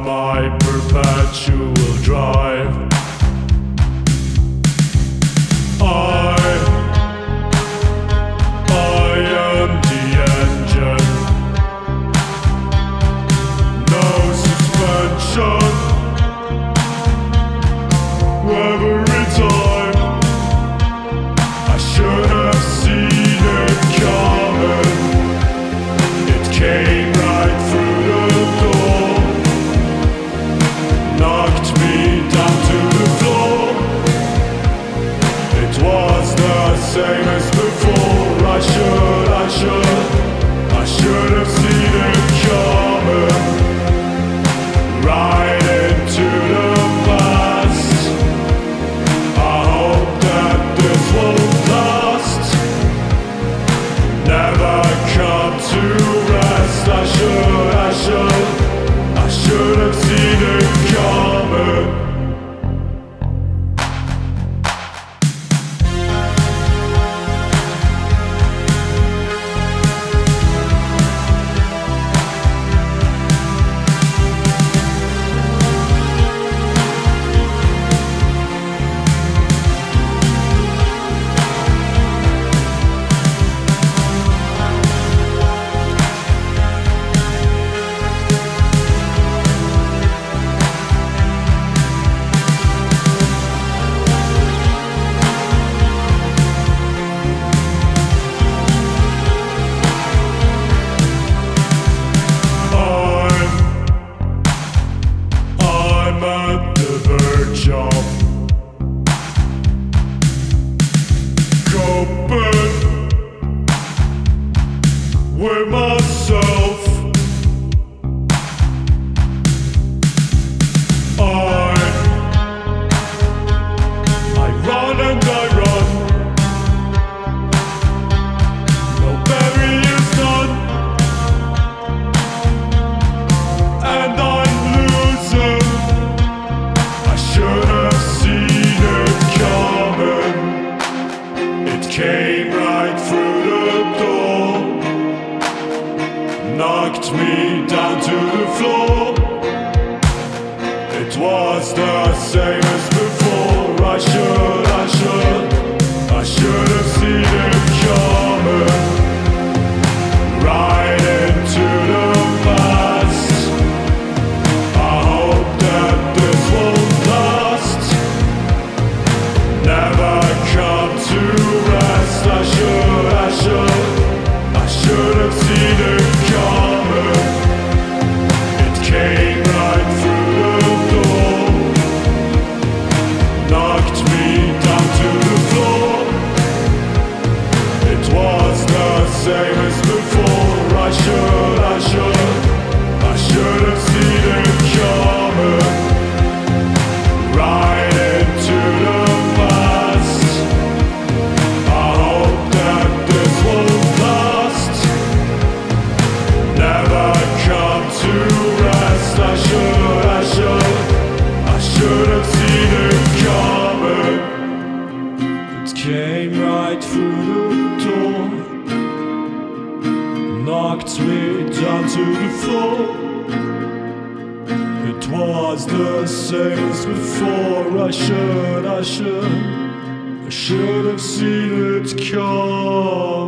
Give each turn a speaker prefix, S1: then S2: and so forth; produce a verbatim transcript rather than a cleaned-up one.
S1: my perpetual drive. I, I am the engine. No suspension. Every time I should have seen it coming. It came right through the door, knocked me down to the floor. It was the same as before. I should, I should, I should have seen it coming. Right into the past. I hope that this won't last. Never come to rest. I should, I should, I should have seen it coming. With myself, I, I run and I run. No barriers done, and I'm losing. I should have seen it coming. It came right through the door, knocked me down to the floor. It was the same as before. I should, I should, I should have seen it coming. Right into the past. I hope that this won't last. Never come to rest. I should, I should, I should have seen it coming. It came right through the door, knocked me down to the floor. It was the same as before. I should, I should, I should have seen it coming. Right into the past. I hope that this won't last. Never come to rest. I should, I should, I should have seen it coming. It came right through the door, knocked me down to the floor. It was the same as before. I should, I should, I should have seen it coming.